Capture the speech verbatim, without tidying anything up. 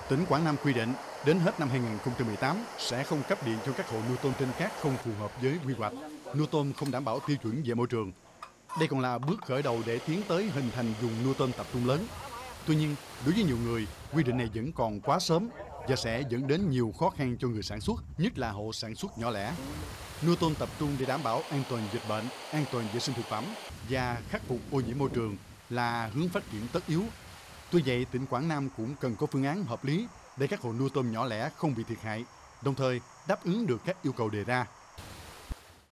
Tỉnh Quảng Nam quy định đến hết năm hai nghìn không trăm mười tám sẽ không cấp điện cho các hộ nuôi tôm trên cát không phù hợp với quy hoạch, nuôi tôm không đảm bảo tiêu chuẩn về môi trường. Đây còn là bước khởi đầu để tiến tới hình thành vùng nuôi tôm tập trung lớn. Tuy nhiên, đối với nhiều người, quy định này vẫn còn quá sớm và sẽ dẫn đến nhiều khó khăn cho người sản xuất, nhất là hộ sản xuất nhỏ lẻ. Nuôi tôm tập trung để đảm bảo an toàn dịch bệnh, an toàn vệ sinh thực phẩm và khắc phục ô nhiễm môi trường là hướng phát triển tất yếu. Tuy vậy, tỉnh Quảng Nam cũng cần có phương án hợp lý để các hộ nuôi tôm nhỏ lẻ không bị thiệt hại, đồng thời đáp ứng được các yêu cầu đề ra.